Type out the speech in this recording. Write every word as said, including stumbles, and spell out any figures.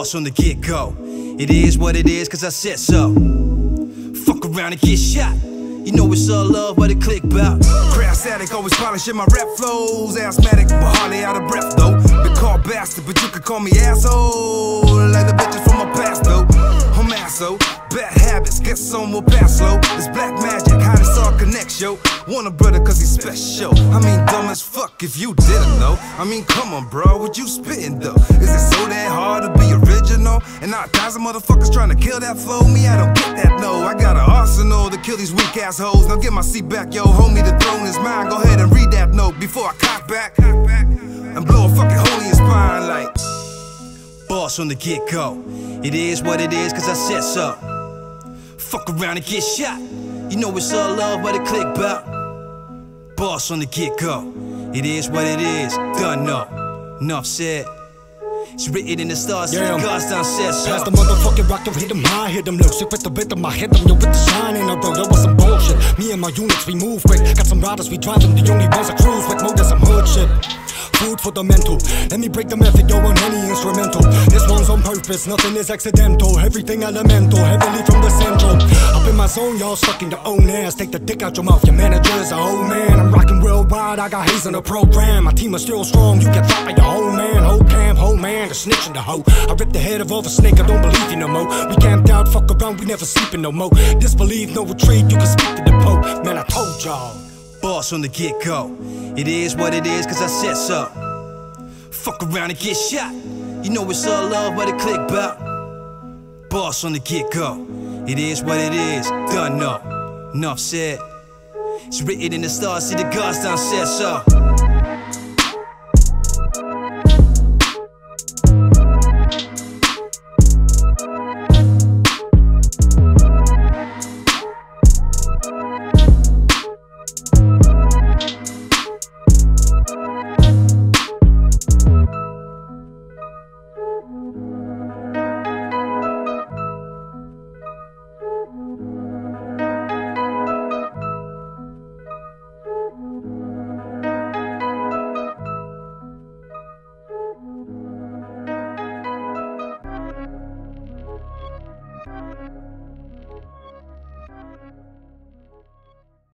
Boss on the get-go. It is what it is, cause I said so. Fuck around and get shot. You know it's all love, but it click bout. Crass addict, always polishing my rap flows. Asthmatic, but hardly out of breath though. Been called bastard, but you can call me asshole. Like the bitches from my past though. I'm asshole. Bad habits, guess some will pass slow. It's black magic, how this all connects, yo. Want a brother cause he's special. I mean dumb as fuck if you didn't know. I mean come on bro, what you spitting though? Is it so that hard to be original? And not a thousand motherfuckers trying to kill that flow? Me, I don't get that no. I got an arsenal to kill these weak assholes. Now get my seat back, yo, homie, the throne is mine. Go ahead and read that note before I cock back and blow a fucking hole in your spine like. Boss on the get-go. It is what it is, cause I said so. Fuck around and get shot. You know it's all love, but it click bout. Boss on the get-go. It is what it is, done no. Enough said. It's written in the stars, yeah, so the gods done said so. Pass the motherfucking rock, yo, hit them high, hit them low. Sick with the rhythm, I hit them, yo, with the shine in a row. Yo, with some bullshit. Me and my units, we move quick. Got some riders, we drive them, the only ones I cruise with. More than some hood shit. Food for the mental. Let me break the method, yo, on any instrumental. This one's on purpose, nothing is accidental. Everything elemental, heavily from the central. Up in my zone, y'all stuck in your own ass. Take the dick out your mouth, your manager's a old man. I'm rocking worldwide, I got haze on the program. My team is still strong, you get dropped by your whole man. Whole camp, whole man, the snitch in the hoe. I ripped the head of all the snake, I don't believe you no more. We camped out, fuck around, we never sleeping no more. Disbelieve, no retreat, you can speak to the Pope. Man, I told y'all. Boss on the get-go. It is what it is, cause I said so. Fuck around and get shot. You know it's all love, but it click bout. Boss on the get-go. It is what it is, done no. Enough said. It's written in the stars, see the gods done said so.